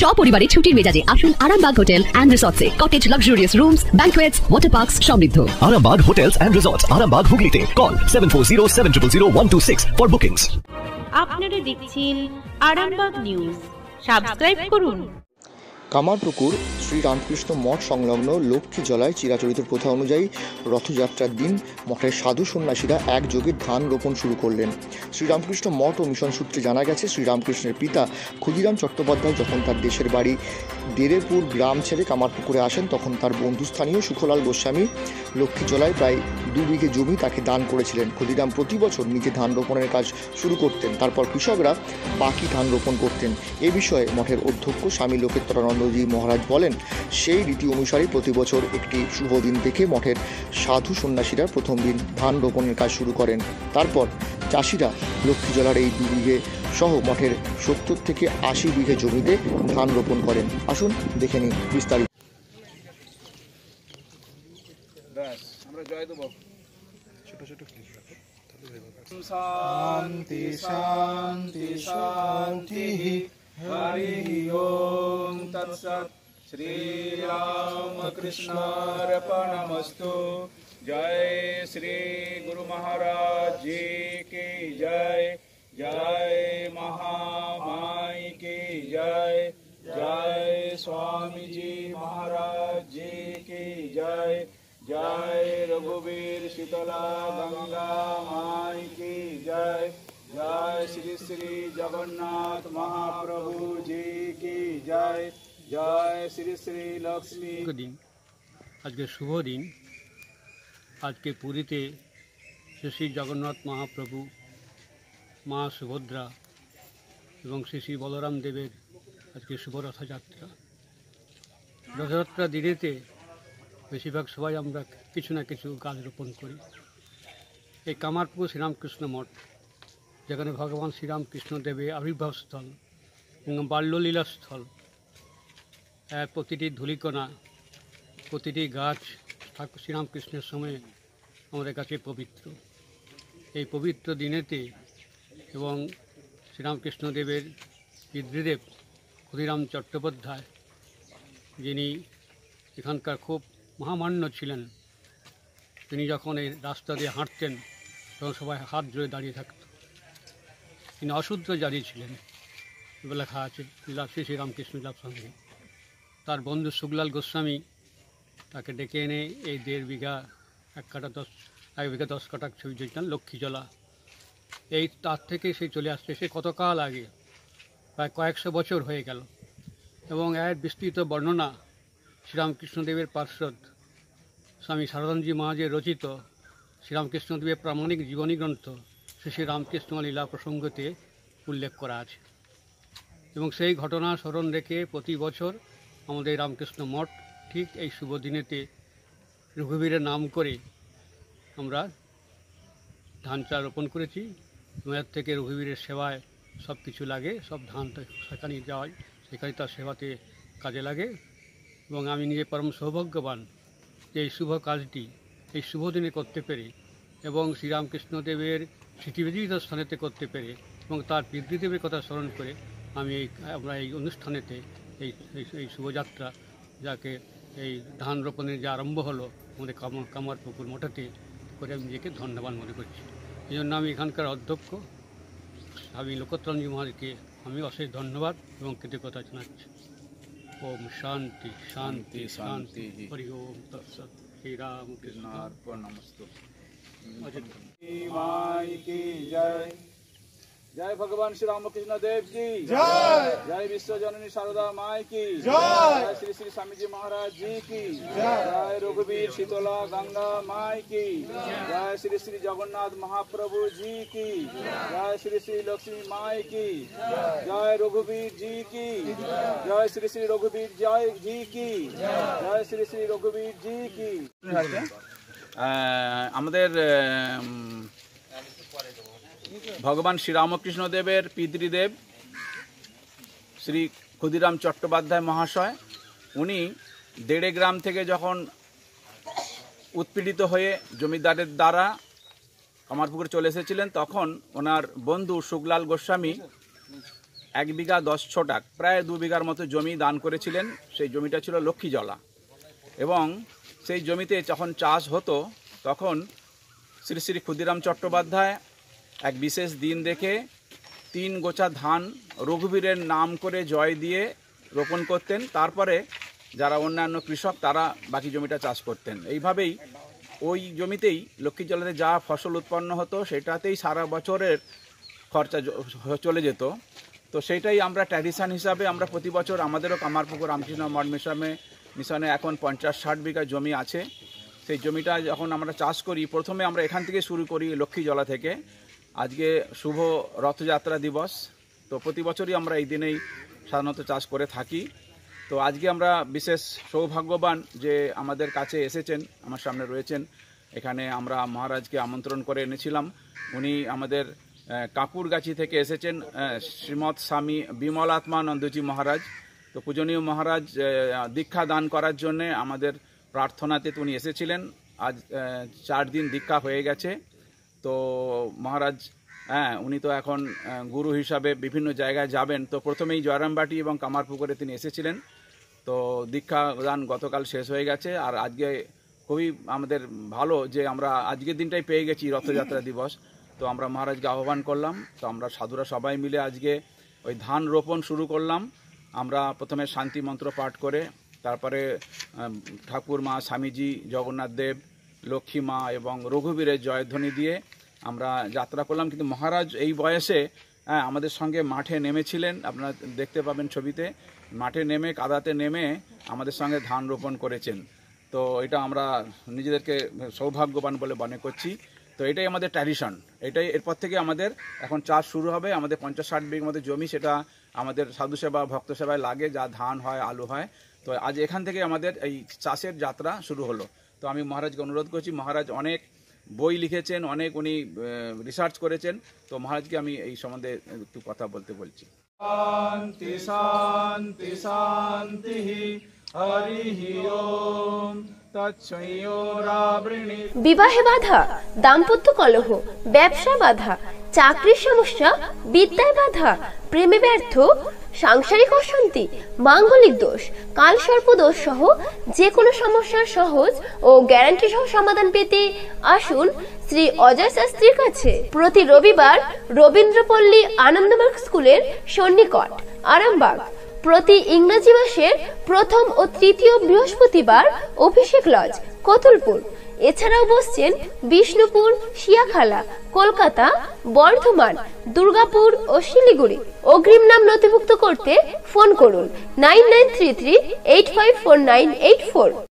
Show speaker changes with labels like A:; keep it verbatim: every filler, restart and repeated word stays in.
A: সপরিবারে ছুটির মেজাজে আসুন আরামবাগ হোটেল অ্যান্ড রিসর্টসে। Cottage, luxurious rooms, banquets, water parks সমৃদ্ধ।
B: Arambag Hotels and Resorts, Arambag Hooghly. Call seven four zero seven zero zero one two six for bookings.
C: আপনারা দেখছেন Arambagh news, subscribe করুন।
D: কামারপুকুর শ্রী রামকৃষ্ণ মঠ সংলগ্ন লক্ষ্মী জলায় চিরাচরিত প্রথা অনুযায়ী রথযাত্রার দিন মঠের সাধু সন্ন্যাসীরা একযোগে ধান রোপণ শুরু করলেন। শ্রীরামকৃষ্ণ মঠ ও মিশন সূত্রে জানা গেছে, শ্রীরামকৃষ্ণের পিতা ক্ষুদিরাম চট্টোপাধ্যায় যখন তার দেশের বাড়ি দেরেরপুর গ্রাম ছেড়ে কামারপুকুরে আসেন, তখন তার বন্ধুস্থানীয় সুখলাল গোস্বামী লক্ষ্মী জলায় প্রায় দু বিঘে জমি তাকে দান করেছিলেন। ক্ষুদিরাম প্রতি বছর নিজে ধান রোপণের কাজ শুরু করতেন, তারপর কৃষকরা বাকি ধান রোপণ করতেন। এ বিষয়ে মঠের অধ্যক্ষ স্বামী লোকেত্তরানন্দজি মহারাজ বলেন, সেই রীতি অনুসারে প্রতি বছর একটি শুভ দিন দেখে মঠের সাধু সন্ন্যাসীরা প্রথম দিন ধান রোপণের কাজ শুরু করেন। তারপর চাষিরা লক্ষ্মীজলার এই দু বিঘে সহ মঠের সত্তর থেকে আশি বিঘে জমিতে ধান রোপণ করেন। আসুন দেখে নিন বিস্তারিত।
E: শান্তি শান্তি শান্তি হরি ওম তৎসৎ। শ্রী রামকৃষ্ণার্পণমস্তু। জয় শ্রী গুরু মহারাজ জি কি জয়। জয় মহামাই কি জয়। জয় স্বামী জি মহারাজ জি কি জয়। জয় রঘুবীর শীতলা গঙ্গা মাই কি জয়। জয় শ্রী শ্রী জগন্নাথ মহাপ্রভু জি কি জয়। জয় শ্রী শ্রী লক্ষ্মী।
F: দিন, আজকে শুভ দিন। আজকে পুরীতে শ্রী শ্রী জগন্নাথ মহাপ্রভু, মা সুভদ্রা এবং শ্রী শ্রী বলরাম দেবের আজকে শুভ রথযাত্রা। রথযাত্রা দিনেতে বেশিরভাগ সবাই আমরা কিছু না কিছু গাছ রোপণ করি। এই কামারপুকুর শ্রীরামকৃষ্ণ মঠ, যেখানে ভগবান শ্রীরামকৃষ্ণ দেবের আবির্ভাবস্থল এবং বাল্যলীলাস্থল, প্রতিটি ধূলিকণা, প্রতিটি গাছ ঠাকুর শ্রীরামকৃষ্ণের সময় আমাদের কাছে পবিত্র। এই পবিত্র দিনেতে এবং শ্রীরামকৃষ্ণ দেবের পিতৃদেব ক্ষুদিরাম চট্টোপাধ্যায়, যিনি এখানকার খুব মহামান্য ছিলেন, তিনি যখন এই রাস্তা দিয়ে হাঁটতেন তখন সবাই হাত জোড়ে দাঁড়িয়ে থাকত। তিনি অশুদ্ধ জারি ছিলেন, লেখা আছে লীলা শ্রী শ্রীরামকৃষ্ণ লীলা সঙ্গে। তার বন্ধু সুখলাল গোস্বামী তাকে ডেকে এনে এই দেড় বিঘা এক কাটা দশ এক বিঘা দশ কাটা ছবি দিয়েছিলেন লক্ষ্মীজলা। এই তার থেকে সে চলে আসছে, সে কতকাল আগে, প্রায় কয়েকশো বছর হয়ে গেল। এবং এর বিস্তৃত বর্ণনা শ্রীরামকৃষ্ণদেবের পার্শ্বদ স্বামী সারদানন্দজি মহারাজের রচিত শ্রীরামকৃষ্ণদেবের প্রামাণিক জীবনী গ্রন্থ শ্রী শ্রী রামকৃষ্ণ লীলা প্রসঙ্গতে উল্লেখ করা আছে। এবং সেই ঘটনা স্মরণ রেখে প্রতি বছর আমাদের রামকৃষ্ণ মঠ ঠিক এই শুভ দিনেতে রঘুবীরের নাম করে আমরা ধান চা রোপণ করেছি। মেয়ের থেকে রঘুবীরের সেবায় সব কিছু লাগে, সব ধান সেখানে যাওয়ায় সেখানে তার সেবাতে কাজে লাগে। এবং আমি নিজে পরম সৌভাগ্যবান যে এই শুভ কাজটি এই শুভ দিনে করতে পেরে এবং শ্রীরামকৃষ্ণদেবের স্মৃতিবিদিত স্থানেতে করতে পেরে এবং তার পিতৃদেবের কথা স্মরণ করে আমি এই আমরা এই অনুষ্ঠানেতে এই এই শুভযাত্রা, যাকে এই ধান রোপণের যে আরম্ভ হলো আমাদের কামার কামারপুকুর মঠেতে করে আমি নিজেকে ধন্যবাদ মনে করছি। এই জন্য আমি এখানকার অধ্যক্ষ স্বামী লোকেত্তরানন্দজি মহারাজকে আমি অশেষ ধন্যবাদ এবং কৃতজ্ঞতা জানাচ্ছি। ওম শান্তি শান্তি শান্তি হরি ওম তৎসৎ। শ্রী রামকৃষ্ণার্পণমস্তু।
E: জয় জয় ভগবান শ্রী রামকৃষ্ণ দেব কি জয়। জয় বিশ্ব জননী শারদা মাই কি জয়। শ্রী শ্রী স্বামীজি মহারাজ জি কি জয়। রঘুবীর শীতলা গঙ্গা মাই কি জয়। শ্রী শ্রী জগন্নাথ মহাপ্রভু জি কি জয়। শ্রী শ্রী লক্ষ্মী মাই কি জয়। রঘুবীর জি কি জয়। শ্রী শ্রী রঘুবীর জয় জি কি জয়। শ্রী শ্রী রঘুবীর জি কি।
G: আমাদের ভগবান শ্রীরামকৃষ্ণ দেবের পিতৃদেব শ্রী ক্ষুদিরাম চট্টোপাধ্যায় মহাশয়, উনি দেড়ে গ্রাম থেকে যখন উৎপীড়িত হয়ে জমিদারের দ্বারা কামারপুকুরে চলে এসেছিলেন, তখন ওনার বন্ধু সুখলাল গোস্বামী এক বিঘা দশ ছটাক প্রায় দু বিঘার মতো জমি দান করেছিলেন। সেই জমিটা ছিল লক্ষ্মীজলা এবং সেই জমিতে যখন চাষ হতো তখন শ্রী শ্রী ক্ষুদিরাম চট্টোপাধ্যায় এক বিশেষ দিন দেখে তিন গোছা ধান রঘুবীরের নাম করে জয় দিয়ে রোপণ করতেন। তারপরে যারা অন্যান্য কৃষক তারা বাকি জমিটা চাষ করতেন। এইভাবেই ওই জমিতেই লক্ষ্মী জলাতে যা ফসল উৎপন্ন হতো সেটাতেই সারা বছরের খরচা চলে যেত। তো সেইটাই আমরা ট্র্যাডিশন হিসাবে আমরা প্রতি বছর আমাদেরও কামারপুকুর রামকৃষ্ণ মঠ মিশনে মিশনে এখন পঞ্চাশ ষাট বিঘা জমি আছে। সেই জমিটা যখন আমরা চাষ করি প্রথমে আমরা এখান থেকে শুরু করি লক্ষ্মী জলা থেকে। আজকে শুভ রথযাত্রা দিবস, তো প্রতি বছরই আমরা এই দিনেই সাধারণত চাষ করে থাকি। তো আজকে আমরা বিশেষ সৌভাগ্যবান যে আমাদের কাছে এসেছেন, আমার সামনে রয়েছেন। এখানে আমরা মহারাজকে আমন্ত্রণ করে এনেছিলাম। উনি আমাদের কাকুরগাছি থেকে এসেছেন শ্রীমৎ স্বামী বিমলাত্মানন্দজি মহারাজ। তো পূজনীয় মহারাজ দীক্ষা দান করার জন্যে আমাদের প্রার্থনাতে উনি এসেছিলেন। আজ চার দিন দীক্ষা হয়ে গেছে। তো মহারাজ হ্যাঁ উনি তো এখন গুরু হিসাবে বিভিন্ন জায়গায় যাবেন। তো প্রথমেই জয়রামবাটি এবং কামারপুকুরে তিনি এসেছিলেন। তো দীক্ষা দান গতকাল শেষ হয়ে গেছে। আর আজকে খুবই আমাদের ভালো যে আমরা আজকের দিনটাই পেয়ে গেছি রথযাত্রা দিবস। তো আমরা মহারাজকে আহ্বান করলাম। তো আমরা সাধুরা সবাই মিলে আজকে ওই ধান রোপণ শুরু করলাম। আমরা প্রথমে শান্তি মন্ত্র পাঠ করে তারপরে ঠাকুর মা, স্বামীজি, জগন্নাথ দেব, লক্ষ্মী মা এবং রঘুবীরের জয়ধ্বনি দিয়ে আমরা যাত্রা করলাম। কিন্তু মহারাজ এই বয়সে হ্যাঁ আমাদের সঙ্গে মাঠে নেমেছিলেন, আপনারা দেখতে পাবেন ছবিতে। মাঠে নেমে কাদাতে নেমে আমাদের সঙ্গে ধান রোপণ করেছেন। তো এটা আমরা নিজেদেরকে সৌভাগ্যবান বলে মনে করছি। তো এটাই আমাদের ট্র্যাডিশন, এটাই এরপর থেকে আমাদের এখন চাষ শুরু হবে। আমাদের পঞ্চাশ ষাট বিঘের মধ্যে জমি, সেটা আমাদের সাধু সেবা ভক্ত সেবায় লাগে, যা ধান হয়, আলু হয়। তো আজ এখান থেকে আমাদের এই চাষের যাত্রা শুরু হলো। তো আমি মহারাজকে অনুরোধ করছি, মহারাজ অনেক বই লিখেছেন, অনেক উনি রিসার্চ করেছেন। তো মহারাজকে আমি এই সম্বন্ধে একটু কথা বলতে বলছি। শান্তি শান্তি শান্তি হরি ওম।
H: বিবাহে বাধা, দাম্পত্য কলহ, ব্যবসা বাধা, চাকরির সমস্যা, বিদ্যায় বাধা, প্রেমে ব্যর্থ, সাংসারিক অশান্তি, মাঙ্গলিক দোষ, কালসর্প দোষ সহ যে কোনো সমস্যার সহজ ও গ্যারান্টি সহ সমাধান পেতে আসুন শ্রী অজয় শাস্ত্রীর কাছে। প্রতি রবিবার রবীন্দ্রপল্লী আনন্দমার্গ স্কুলের সন্নিকট আরামবাগ। প্রতি ইংরেজি মাসের প্রথম ও তৃতীয় বৃহস্পতিবার অভিষেক লজ, কতুলপুর। এছাড়াও বসছেন বিষ্ণুপুর, শিয়াখালা, কলকাতা, বর্ধমান, দুর্গাপুর ও শিলিগুড়ি। অগ্রিম নাম নথিভুক্ত করতে ফোন করুন nine nine three three eight five four nine eight four.